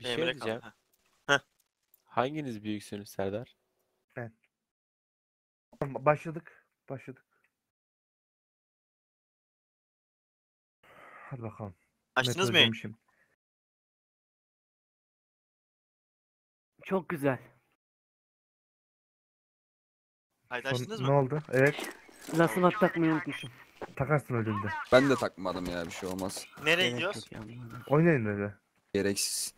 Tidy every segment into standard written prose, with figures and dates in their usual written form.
şey Emre diyeceğim. kaldı. Heh. Hanginiz büyüksünüz Serdar? Başladık. Hadi bakalım. Açtınız mı? özlemişim. Çok güzel. Haydi Son- açtınız ne mı? oldu? Evet. Lasını takmayı unutmuşum. Takarsın öldüğünde. Ben de takmadım ya, bir şey olmaz. Nereye Gerek gidiyoruz? yok yani. Oynayın öyle. Gereksiz.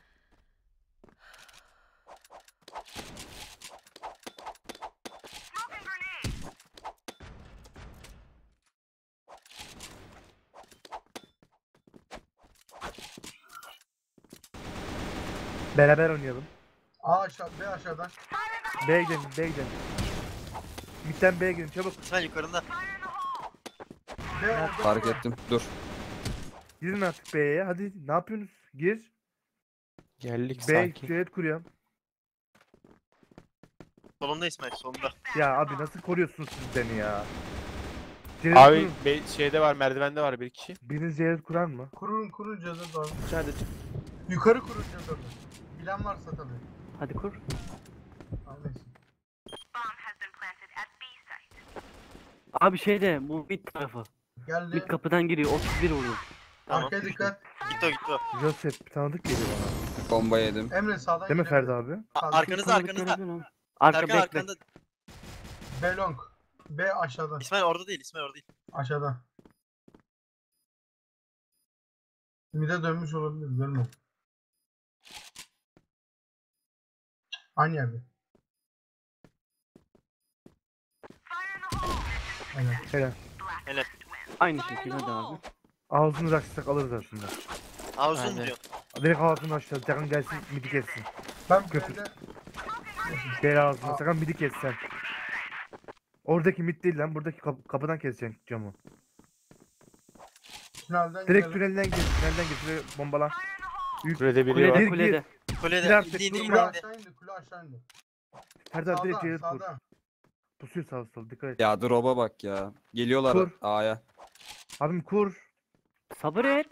Beraber oynayalım. A aşağı, B aşağıdan. B'ye gidelim. Mid'den B'ye gidelim çabuk. İsmail yukarında. B orada. Fark ettim. Dur. Girin artık B'ye. Hadi ne yapıyorsunuz? Gir. Geldik B sakin. cüret kuruyorum. Solunda İsmail solunda. Ya abi nasıl koruyorsunuz siz beni ya? Cüret Abi kurun. şeyde var, merdivende var bir kişi. Biriniz cüret kurar mı? Kurun cezir doğru. Hadi. Yukarı kurun cezir. Bilen varsa tabii. Hadi kur. Anlayın. Abi şeyde bu mid tarafı. Geldi. Mid kapıdan giriyor. 31 vuruyor. Tamam. Arkaya dikkat. Gitti o. Joseph tanıdık geliyor bana. Bomba yedim. Emre sağdan Değil mi gelebilir. Ferdi abi? Sağdan. Arkanızda arkanızda. Arka Serkan bekle. arkanda. B long. B aşağıda. İsmail orada değil. İsmail orada değil. Aşağıda. Mid'e dönmüş olabilir. Görmedim. Aynı yerde. Aynen. Helal. Aynı şekilde hadi abi. Ağzını açsak alırız aslında. Ağzın Aynen. diyor. Direkt ağzını açacağız. Sakın gelsin midi kessin. Ben Köpük. B'de Gel ağzını. Aa. Sakın midi kessen. Oradaki mid değil lan. Buradaki kapıdan keseceksin camı. tünelden Direkt gidelim. tünelden gir. Şuraya bombala. Kulede biri Kulede var. Gir, kulede. Kulede Bir artık indi indi durma. indi. Kule aşağı indi. Ferdi abi direkt Sağda, cüret kur. sağda. Pusuyor sağa sola. Dikkat et. Ya drop'a bak ya. Geliyorlar Kur. A'ya. Abim kur. Sabır et.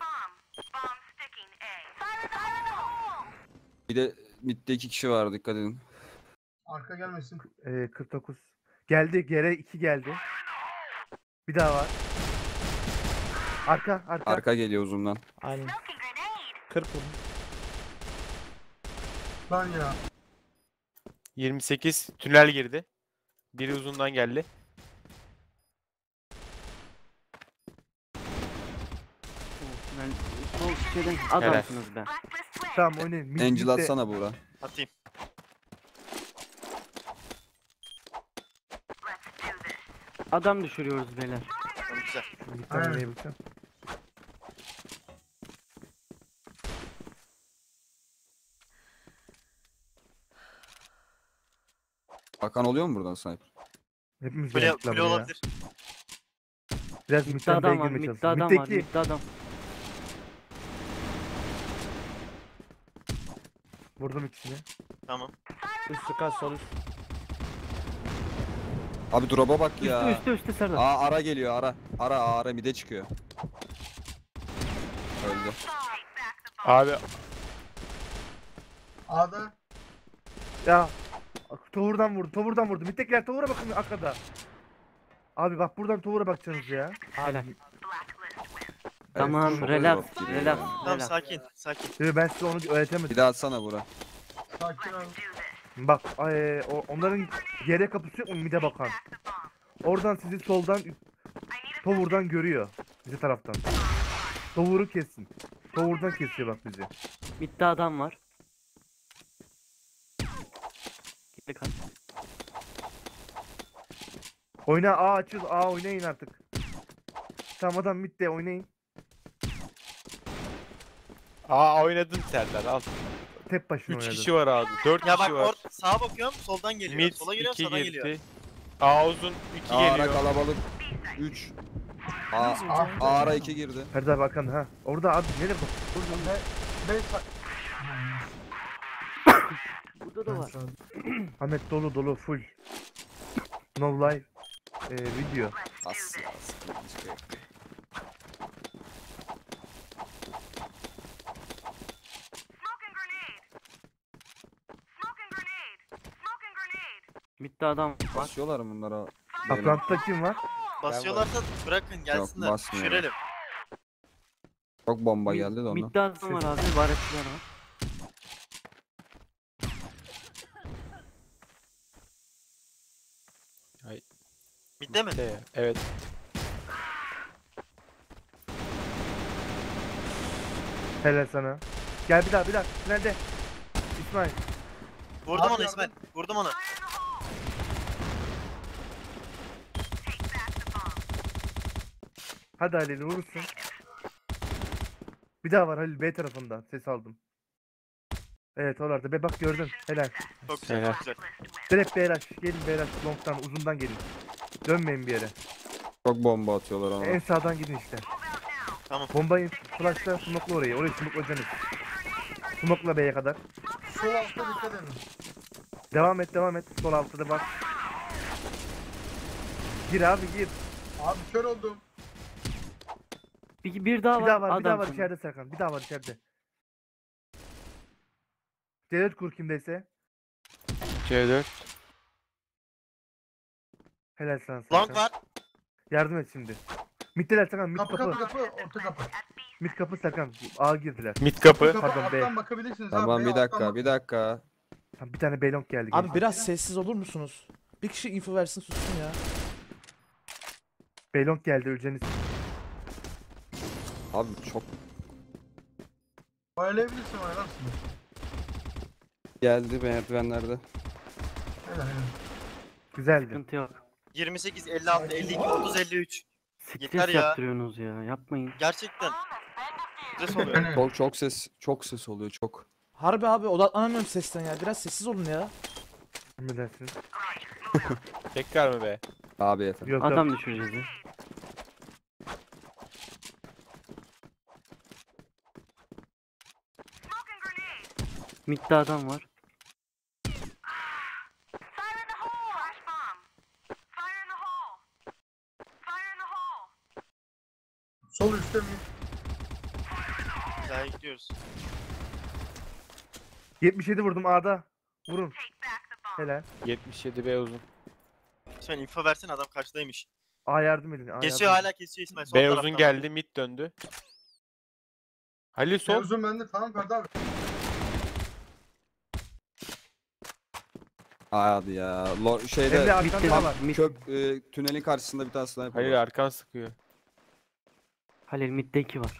Bir de midde 2 kişi var, dikkat edin. Arka gelmesin. 49. Geldi. Gere 2 geldi. Bir daha var. Arka. Arka geliyor uzundan. Aynen. 40 vurdum. Lan ya. 28 tünel girdi. Biri uzundan geldi. Ben sol şeyden adamsınız be. Tamam oynayın. Mid, Angel midde- atsana Buğra. Atayım. Adam düşürüyoruz beyler. Tamam güzel. Midden Aynen. oynayabilsem. Bakan oluyor mu buradan sniper? Hepimiz Kule, geldik lan kule buraya. olabilir. Biraz Midde midden B'ye adam var. girmeye Midde çalışıyoruz. adam var. Middeki. Midde adam. Vurdum ikisini. Tamam. Üstü kaç sol üst. Abi drop'a bak ya. Üstü Serdar. Ara geliyor, ara mide çıkıyor. Öldü. Abi A'da. Ya. Tovurdan vurdu. Middekiler tovura bakın arkada. Abi bak buradan tovura bakacaksınız ya. Helal. Evet, Tamam çok relax. drop giriyor Relax. ya. Tamam Relax. sakin. Sakin. Ben size onu Bir öğretemedim. daha atsana Buğra. Sakin ol. Bak onların yere kapısı yok mu mide bakan. Oradan sizi soldan tovurdan görüyor. Bizi taraftan. Tovuru kessin. Tovurdan kesiyor bak bizi. Midde adam var. Geri kaç. Oyna A açıl. A oynayın artık. Tamam adam midde oynayın. oynadın Serdar al. Tek başına 3 oynadın. kişi var abi. 4 Ya bak kişi var. sağa bakıyorum soldan geliyor. Mid Sola geliyor 2 sağdan girdi. geliyor. A uzun 2 Ara geliyor. kalabalık. 3. Ara 2 girdi. Ferdi abi arkanda ha. Orada abi nereye bak? Burada B Burada da var. Ahmet dolu full. No live video. As ya. sıkıntı yok. midde adam var. Basıyorlar mı bunlara? Atlanta'da kim var? Basıyorlarsa bırakın gelsinler. basmıyor. Düşürelim. Çok bomba geldi de ona. Midde adam var abi. Baretçiler var. Midde mi? Evet. Helal sana. Gel bir daha. Nerede? İsmail. Vurdum Abi onu yardım. İsmail. Vurdum onu. Hadi Halil vurursun. Bir daha var Halil B tarafında. Ses aldım. Evet oralarda. Be bak gördün. Helal. Çok güzel Helal. çok güzel. Direkt Beyraş. Gelin Beyraş. Long'dan uzundan gelin. Dönmeyin bir yere. Çok bomba atıyorlar ona. En sağdan gidin işte. Tamam. Bombayı flashla smoke'la orayı. Orayı smoke'layacaksınız. Smoke'la B'ye kadar. Sol altta dikkat edin. Devam et. Sol altta da bak. Gir abi gir. Abi kör oldum. Bir daha Bir var. daha var. Adam Bir daha var sanırım. içeride Serkan. Bir daha var içeride. C4 kur kimdeyse. C4. Helal sana Serkan. Long var. Yardım et şimdi. Mid'deler Serkan. Mid Kapı kapı. kapı kapı. Orta kapı. Mid kapı Serkan. A girdiler. Mid kapı. Kapı Pardon, B. alttan bakabilirsiniz Tamam abi. bir alttan dakika bak- bir dakika. Tamam, bir tane Belong geldi. Abi gençler. biraz sessiz olur musunuz? Bir kişi info versin sussun ya. Belong geldi öleceğiniz. Abi çok Oylayabilirsin oylarsın. geldi merdivenlerde. Helal helal. Güzeldi. Sıkıntı yok. 28, 56, 52, 30, 53. Yeter Stres ya. yaptırıyorsunuz ya. Yapmayın. Gerçekten. Stres oluyor. Çok ses oluyor çok. Harbi abi odaklanamıyorum sesten ya. Biraz sessiz olun ya. Emredersiniz. Tekrar mı be? Abi efendim. Yok Adam yok. düşüreceğiz ya. Midde adam var. Sol üstte mi? Daha gidiyoruz. 77 vurdum A'da. Vurun. Helal. 77 B uzun. İsmail info versene adam karşıdaymış. A yardım edin. A Kesiyor yardım hala kesiyor İsmail. Sol B taraftan uzun bak. geldi. Mid döndü. Halil sol. Uzun bende tamam Ferdi abi. Hadi ya. edin. Şeyde Emre arkanda da var. Mid, tünelin karşısında bir tane sniper Halil var. arkan sıkıyor. Halil midde 2 var.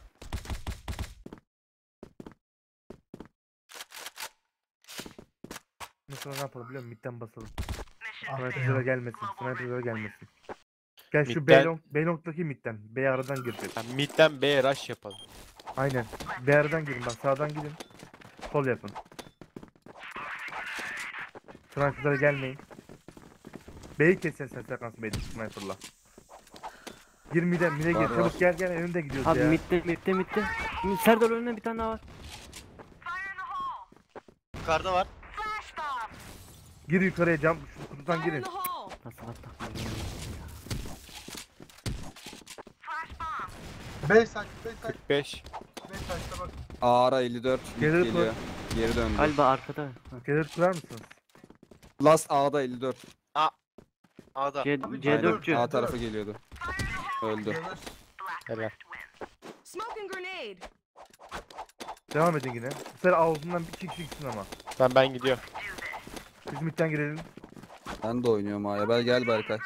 Mesela ne yapalım biliyor musun? Mid'den basalım. Ah be Sniper'lara ya. gelmesin. Sniper'lara gelmesin. Gel şu Mid'den- Belong'daki mid'den. B aradan girecek. Yani midden B'ye rush yapalım. Aynen. B aradan girin bak sağdan gidin. Sol yapın. Sniper'lara gelmeyin. B'yi kesersen Serkan Bey'de sniper'la. Gir mid'e Var, gir. var. Çabuk gel önünde gidiyoruz Abi ya. midde. Serdar önüne bir tane daha var. Yukarıda var. Gir yukarıya cam şu kutudan girin. Nasıl atak? B side, B side, 45. B side'da bak. Ara 54 mid Geri geliyor. Geri döndü. Galiba arkada. Ha. Gelir kurar mısınız? Last A'da 54. A'da. C4'cü. A tarafı geliyordu. Öldü. Yavaş. Helal. Smoking grenade. Devam edin yine. Bu sefer ağzından bir kişi gitsin ama. Ben gidiyorum. Biz midden girelim. Ben de oynuyorum A'ya. Gel Berkay.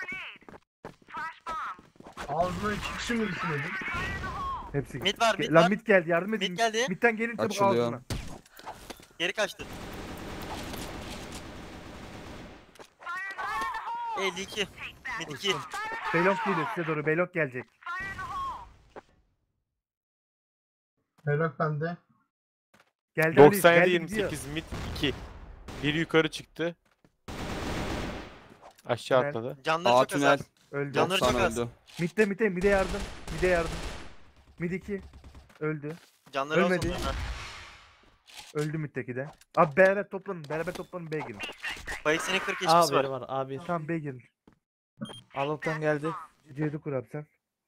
Ağzına 2 kişi mi gitsin dedim. Hepsi gitti. Mid var, mid Lan var. mid geldi yardım edin. Mid geldi. Midden gelin çabuk Açılıyor. ağzına. Geri kaçtı. 52. Mid 2. Belok geliyor size doğru. Belok gelecek. Helal bende. Geldi Ali, 97 geldi, 28 mid 2. Bir yukarı çıktı. Aşağı Tünel. atladı. Canları A çok tünel. az. Öldü. Canları 90 çok az. öldü. Midde yardım. Mid'e yardım. Mid 2. Öldü. Canları az Ölmedi. onların ha. Öldü mid'deki de. Abi beraber toplanın B'ye girin. Bayisinin 40 A HP'si var. var abi. Tamam B'ye girin. Allah'tan geldi. C7 kur abi sen.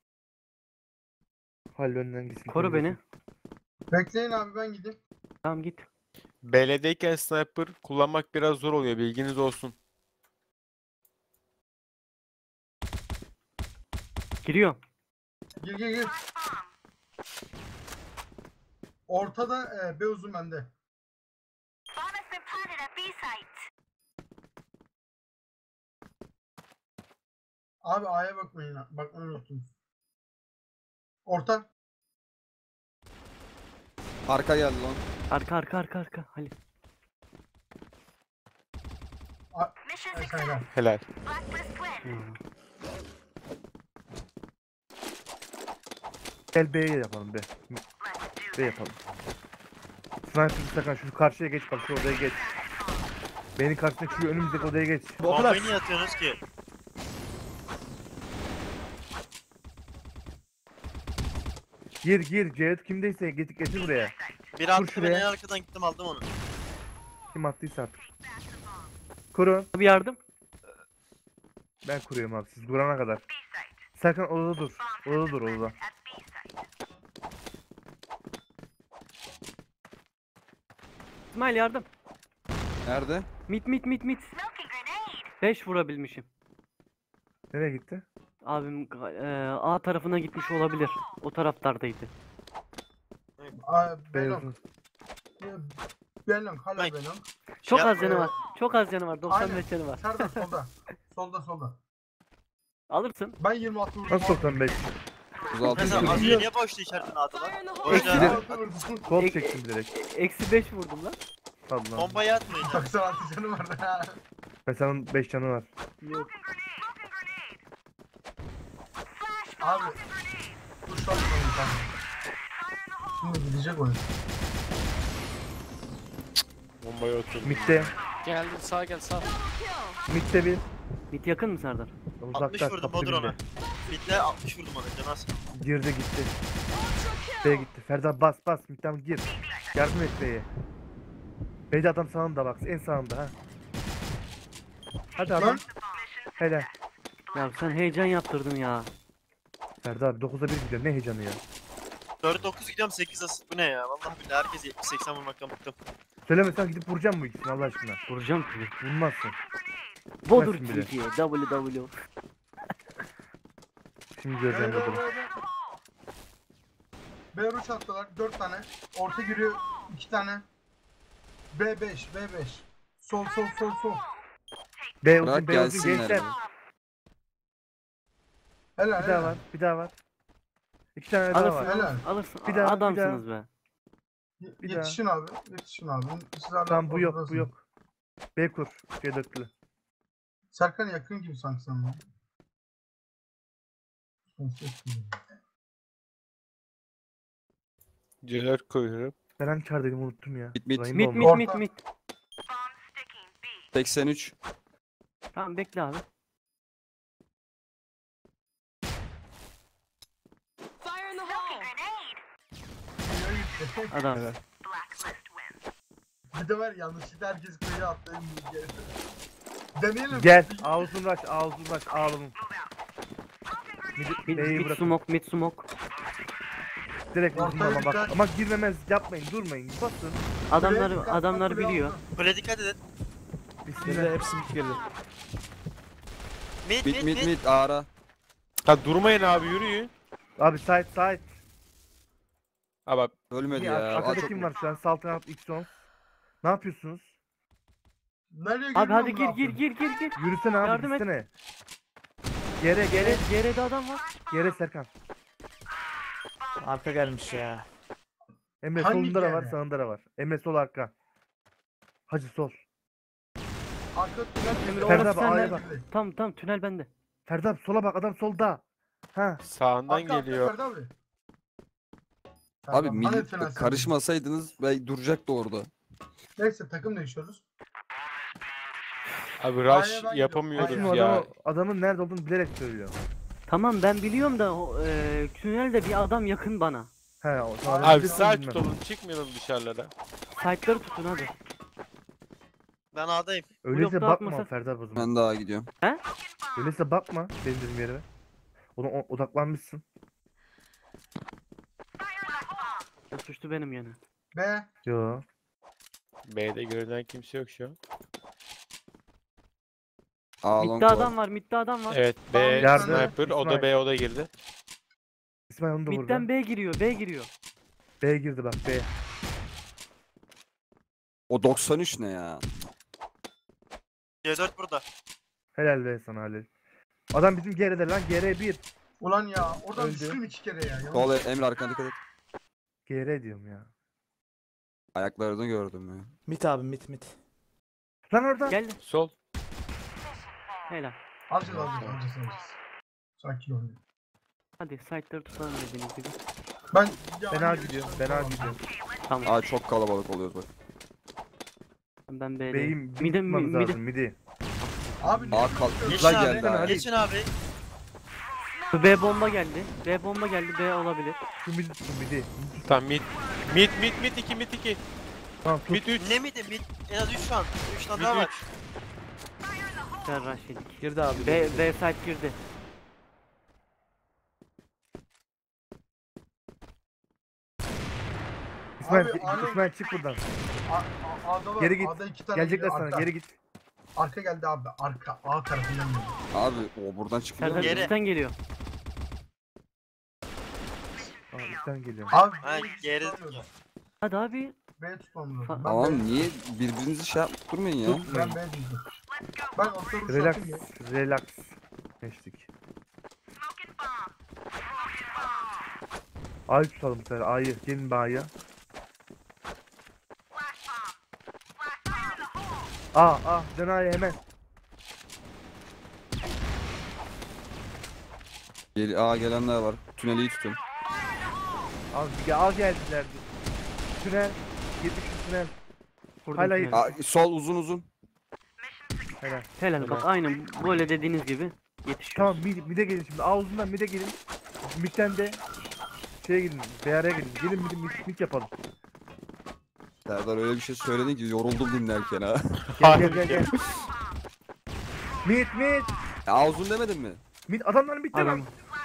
Halil önden gitsin. Koru beni. Bekleyin abi ben gideyim. Tamam git. BL'deyken sniper kullanmak biraz zor oluyor. Bilginiz olsun. Giriyor. Gir gir gir. Ortada B uzun bende. Abi A'ya bakmayın. Bakmayı unuttunuz. Orta. Arka geldi lan. Arka. Halil. Aşağıda. Helal. Gel B'ye yapalım B. B yapalım. Sniper Serkan şu karşıya geç bak şu odaya geç. Benim karşımdaki şu önümüzdeki odaya geç. Bu o kadar. Bombayı niye atıyorsunuz ki? Gir Cevdet kimdeyse getir buraya. Bir attı şuraya. ben en arkadan gittim aldım onu. Kim attıysa artık. Kurun. Bir yardım. Ben kuruyorum abi siz kurana kadar. Serkan odada dur. Odada dur odada. İsmail yardım. Nerede? Mit. 5 vurabilmişim. Nereye gitti? Abim A tarafına gitmiş olabilir. O taraflardaydı. B Belong. uzun. Belong. Hala Ay. Belong. Çok Şey az canı yapma. var. Çok az canı var. 95 canı var. Serdar solda. Solda. Alırsın. Ben 26 vurdum. Nasıl 95? 36 Mesela canım. az önce niye boşta işaretini attılar? Fire in the hole! Boşta 26 vurdum. Kol Ek- çektim direkt. Eksi 5 vurdum lan. Tamam lan. bombayı atmayın. 96 canı var. Mesanın 5 canı var. Yok. Abi. Dur şu an bir tane. Şimdi gidecek oyun. Bombayı oturdu. Mid'de. Geldim sağ gel sağ. Mid'de bir. Mit yakın mı Serdar? 60 Uzakta vurdum kapı odur ona. dibinde. Bitle 60 vurdum ona canaz. Girdi gitti. B'ye gitti. Ferda bas. Mid'den gir. Yardım et B'ye. B'de adam sağında bak. En sağında ha. Hadi adam. Helal. Ya sen heyecan yaptırdın ya. Ferda abi 9'a 1 gidiyor. Ne heyecanı ya. 4-9 gidiyorum 8 asist bu ne ya? Vallahi billahi herkes 70-80 vurmaktan bıktım. Söylemesen gidip vuracağım bu ikisini Allah aşkına. Vuracağım seni. Vurmazsın. Bodur Gitmezsin bile. Türkiye. WW. Şimdi göreceğim bunu. B ruş attılar 4 tane. Orta giriyor 2 tane. B5. Sol. B Bırak uzun gelsinler. gençler. be. Helal Bir daha var. 2 tane daha Alırsın, var. Helal. alırsın. Bir daha, bir Adamsınız be. Bir daha. Yetişin abi. Siz hala Tamam bu yok ortadasınız. B kur. C4'lü. Serkan yakın gibi sanki sen bana. Son ses gibi. Celer koyuyorum. Ben hangi çağırdaydım unuttum ya. Mid. Rahim Mit oldu. mit. 83. Tamam bekle abi. Fire in the hole! Adam. Bir de var yanlışlıkla herkes kıyıya attı. Deneyelim. Gel. Ağzın aç ağlım. Mid smoke. Direkt Ortaya vurdum ama bak. dikkat. Ama girmemez yapmayın durmayın. Basın. Adamlar biliyor. Kule dikkat edin. Bismillah. Girdi hepsi mid girdi. Mid. Ara. Ha durmayın abi yürüyün. Abi side. Ha bak Ölmedi Niye, ya. Aa, arkada çok- kim var şu an? Saltanat X10. Ne yapıyorsunuz? Nereye Abi hadi giriyorum, ne gir. Yürüsene abi Yardım et. gitsene. Yere Yere adam var. Yere Serkan. Arka gelmiş ya. Emre Hangi solunda da var yere? sağında da var. Emre sol arka. Hacı sol. Arka tünel Ferdi orası abi A'ya sende. bak. Tamam tünel bende. Ferdi abi sola bak adam solda. Ha. sağından geliyor. Ferdi abi. Abi Ferdi milli hani tünel karışmasaydınız ben duracaktı orada. Neyse takım değişiyoruz. Abi A'ya rush ben yapamıyoruz Şimdi gidiyorum. ya. adamın nerede olduğunu bilerek söylüyor. Tamam ben biliyorum da tünelde bir adam yakın bana. He o zaman Abi bilirsin, sağ bilmem. tutalım çıkmayalım dışarılara. Site'ları tutun hadi. Ben A'dayım. Öyleyse Blokta bakma atmasa- Ferdi abi o zaman. Ben daha gidiyorum. Öyleyse bakma benim dediğim yerime. Ona odaklanmışsın. O suçlu benim yani. B. Yo. B'de görünen kimse yok şu an. A long Midde var. adam var, midde adam var. Evet B Yardım. sniper. O da İsmail. B oda girdi. İsmail onu da vurdu. Midden B giriyor, B giriyor. B girdi bak B. O 93 ne ya? C4 burada. Helal be sana Halil. Adam bizim G'de lan GR1. Ulan ya oradan Öldü. düştüm 2 kere ya. Yanlış. Sol Emre arkana dikkat et. GR diyorum ya. Ayaklarını gördüm ya. Mit abi mit mit. Lan orada. Geldi. Sol. Helal. Alacağız. Sakin ol. Hadi site'ları tutalım dediğiniz gibi. Ben Fena gidiyorum. Fena gidiyorum. Tamam. Aa çok kalabalık oluyoruz bak. Ben B'deyim. B'yi Mide tutmamız mide. lazım midi. Abi Aa Geçin uzay abi. geldi ha. Geçin abi. B bomba geldi. B bomba geldi. B olabilir. Şu midi tutun midi. Tamam mid. Mid 2 mid 2. Tamam tut. Mid 3. Ne miydi? Mid en az 3 şu an. 3 tane Mid daha var. 3. Güzel rush yedik. Girdi abi. B site girdi. İsmail, Abi, abi- İsmail çık buradan. A'da var. Geri git. A'da 2 tane Gelecekler geliyor, sana arka. geri git. Arka geldi abi. Arka. A tarafından geliyor. Abi o buradan çıkıyor. Serdar Geri. üstten geliyor. Aa üstten geliyorum. Abi Ha B'yi geri. tutamıyorum. Hadi abi. B'yi tutmam lazım. Fa- Ben Tamam B- niye birbirinizi şey yapıp durmayın ya? Ben B diyeceğim. Ben orta ruş Relax. atayım ya. Relax. Geçtik. A'yı tutalım bu sefer. A'yı. Gelin A'ya. A. Cenayı hemen. Aa gelenler var. Tüneli iyi tutun. Al geldiler. Tünel. 70 tünel. Vurdum Hala tüneli. Aa, sol uzun. Helal. Helal bak aynen böyle dediğiniz gibi yetişiyor. Tamam mide gelin şimdi. A uzundan mide gelin. Midden de şeye gidin. BR'ye gidin. Gelin mid yapalım. Serdar öyle bir şey söyledin ki yoruldum dinlerken ha. Gel. Mid. Ya uzun demedin mi? Mid adamların midde Adam. lan.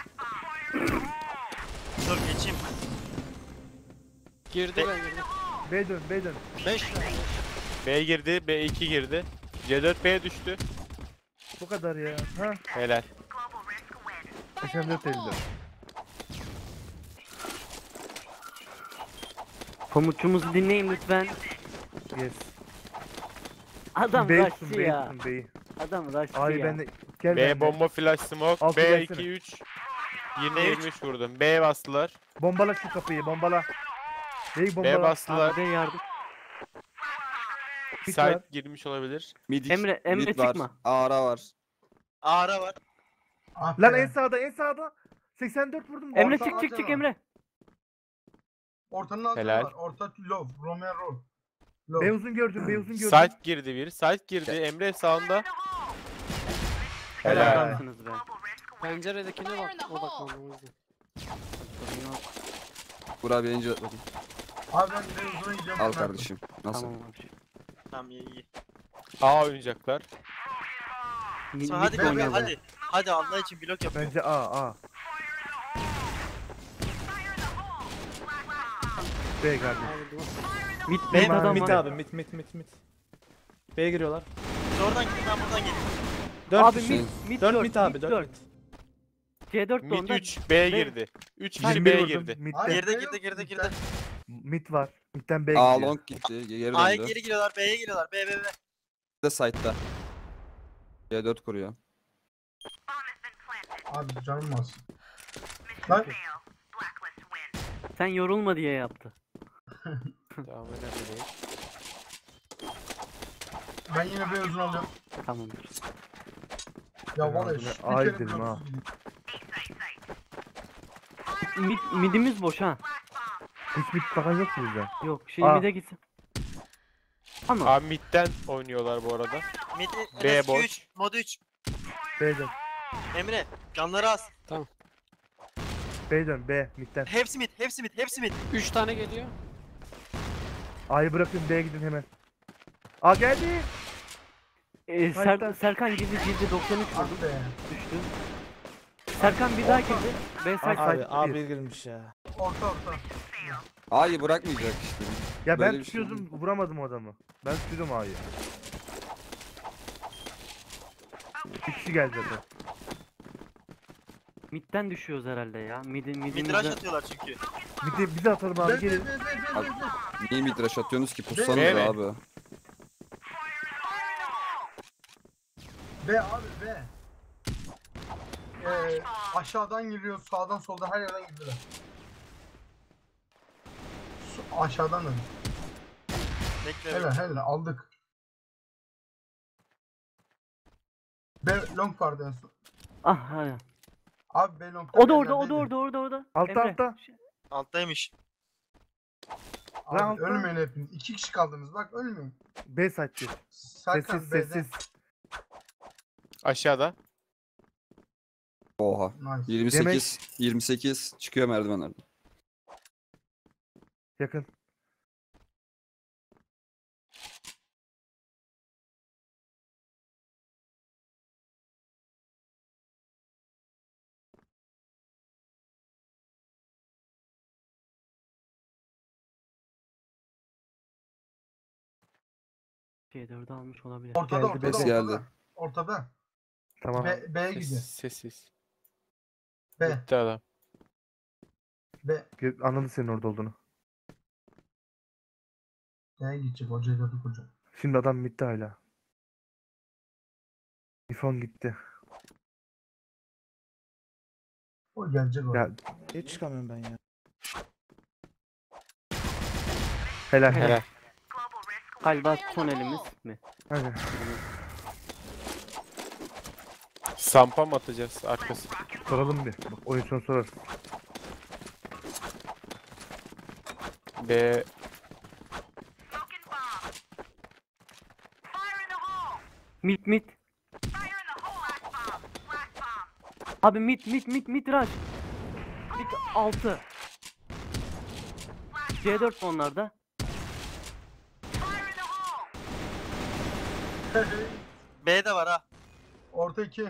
Dur geçeyim. Girdi ben girdim. B dön. 5 B girdi. B2 girdi. C4 B düştü. Bu kadar ya. Ha. Helal. 84 elde. Komutçumuzu dinleyin lütfen. Yes. Adam B'yi rushçı tutun, ya. B'yi. Adam rushçı Abi ya. ben de gel B ben de. bomba flash smoke. Altı B2 gelsene. 3. 20-23 vurdum. B bastılar. Bombala şu kapıyı bombala. B'yi B bombala. bastılar. Abi yardım. Mid Site var. girmiş olabilir. Mid Emre mid var. çıkma. Ara var. Ara var. Ah Lan be. en sağda. 84 vurdum. Emre Orta çık atma. Emre. Ortanın altı Helal. var. Orta low. Romero. B Low. uzun gördüm. Site girdi bir. Site girdi. Emre sağında. Helal. Adamsınız be. Penceredekine bak. O bakmamız lazım. Burak bir ince bakayım. Abi ben de uzuna gidiyorum. Al Ben- kardeşim. Nasıl? Tamam abi. Tamam iyi. A oynayacaklar. Mid Sonra hadi be, kanka be. hadi. Hadi Allah için blok yapıyor. Bence A. B kardeşim. Abi dur. Mid Mid mid adam Mit var. abi mit. B'ye giriyorlar. Siz oradan gidin ben buradan geleyim. 4 Abi kişi. mid 4 4 mit abi 4 mit. C4 de Mid ondan. 3 B girdi. 3 kişi 21 B vurdum. girdi. Abi, Mid'de. Girdi B girdi yok, girdi midden. girdi. Mid var. Mid'den B A gidiyor. long gitti. Geri A'ya döndü. geri geliyorlar. B'ye geliyorlar. B. Bir de side'da. C4 kuruyor. Abi canım az. Lan Sen yorulma diye yaptı. Tamam önemli değil. ben yine bir uzun alıyorum. Tamamdır. Ya vallahi Ağzına şu ay bir kere dedim ha. Midimiz boş ha. Hiç mid bakan yok mu bizden? Yok şimdi Aa. mid'e gitsin. Ama Abi midden oynuyorlar bu arada. Mid B en az boş. 3. Mod 3. B dön. Emre canları az. B dön. B midden. Hepsi mid. Hepsi mid. Hepsi mid. 3 tane geliyor. A'yı bırakın B'ye gidin hemen. A geldi. Fight'tan- Serkan girdi 93 Ah vurdu. be. Düştü. Serkan bir daha girdi. B side. Abi, Abi bir. A1 girmiş ya. Orta. A'yı bırakmayacak işte. Ya Böyle ben bir şey tutuyordum vuramadım o adamı. Ben tutuyordum A'yı. Bir kişi geldi zaten. Mid'den düşüyoruz herhalde ya. Midrash Mid'imizde atıyorlar çünkü. Bir de atalım abi B, gelin. Niye midrash atıyorsunuz ki? Pussanız B mi? abi. B abi B. Aşağıdan giriyor, sağdan soldan her yerden giriyorlar. Aşağıdan da. Bekle. Helal helal aldık. B long vardı en son. ah hayır. Abi B long. O da orada. Altta, Emre. altta. Alttaymış. Abi Lan altta. ölmeyin hepiniz. 2 kişi kaldınız bak ölmeyin. B site'dir. Serkan Sessiz B'de. sessiz. Aşağıda. Oha. Nice. 28, 28 çıkıyor merdivenlerden. Yakın. C4'ü almış olabilir. Ortada Geldi, ortada B'si ortada. geldi. Ortada. Tamam. B'ye gidiyor. Sessiz. B. Bitti adam. B. Anladı senin orada olduğunu. B'ye gidecek o C4'ü kuracak. Şimdi adam bitti hala. İfon gitti. O gelecek oraya. Ya Hiç çıkamıyorum ben ya. helal. Helal. Galiba son elimiz mi? Hadi. Sampa mı atacağız arkası? Soralım bir. Bak, oyun sonu sorarız. B Mid. Abi mid rush. Mid 6. C4 onlarda. B de var ha. Orta 2.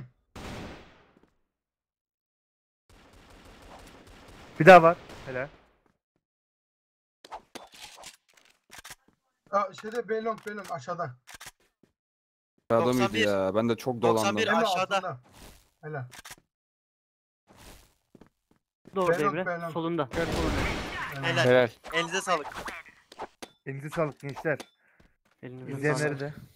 Bir daha var. Helal. Şeyde B long aşağıda. Aşağıda mıydı 91. ya? Ben de çok dolandım. 91. Emre aşağıda. altında. Helal. Doğru Belon, devre. belon. Solunda. Helal. helal. Elinize sağlık. Elinize sağlık gençler. Elinize İzleyenleri sağlık. de.